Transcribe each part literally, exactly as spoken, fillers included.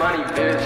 money, bitch.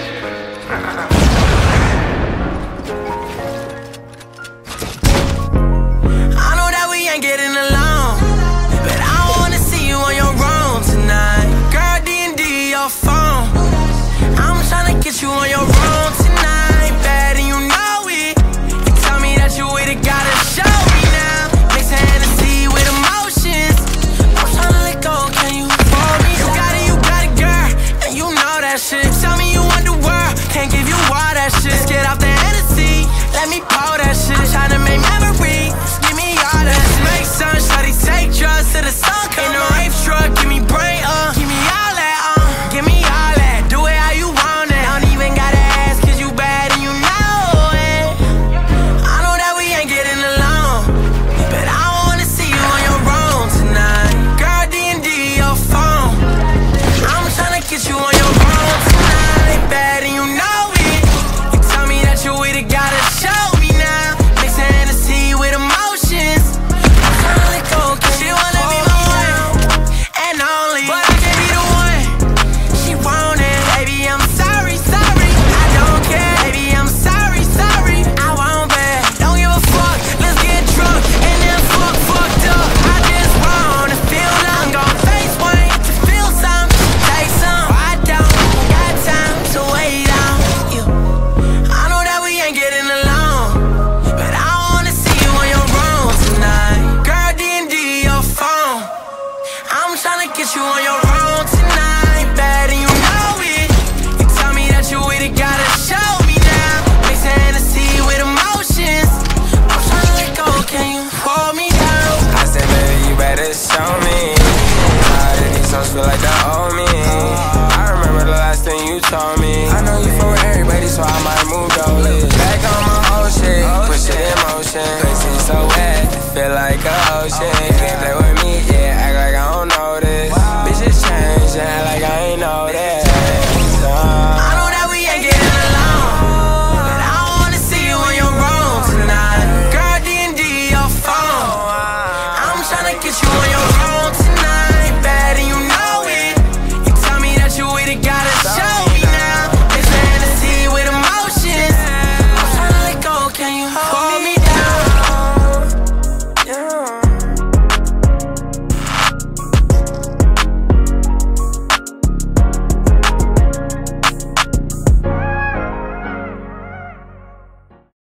I know that we ain't getting along, but I wanna see you on your own tonight. Girl, D and D your phone, I'm tryna get you on your own tonight. Bad and you know it. You tell me that you with it, gotta show me now. Mix Hennessy with emotions, I'm tryna let go, can you hold me? You got it, you got it, girl, and you know that shit. Tell me you want the world, can't give you all that shit. Let's get off the Hennessy, let me pour that shit. I'm tryna make memories, give me all that shit. Make sun, shawty, take drugs till the sun come. In the rape truck, give me brain, uh give me all that, uh give me all that. Do it how you want it, don't even gotta ask, cause you bad and you know it. I know that we ain't getting along, but I wanna see you on your own tonight. Girl, D and D your phone, I'm tryna get you on your own tonight. Bad and you know it. You tell me that you with it, gotta show me now. Mix Hennessy with emotions, I'm tryna let go, cause she wanna be my one and only, but I can't be the one she wanted. Baby, I'm sorry, sorry, I don't care. Baby, I'm sorry, sorry, I won't bet. Don't give a fuck, let's get drunk and then fuck, fucked up. I just wanna feel love, gon' face one to feel some, take some. I don't got time to wait on you. I know that we ain't getting along, but I wanna see you on your own tonight. Girl, D and D your phone, I'm tryna get you on your own tonight. Bad and you know it. You tell me that you with it, gotta show me now. Mix Hennessy with emotions, I'm tryna let go, can you hold me down? I said, baby, you better show me. How did these songs feel like they owe me? I remember the last thing you told me.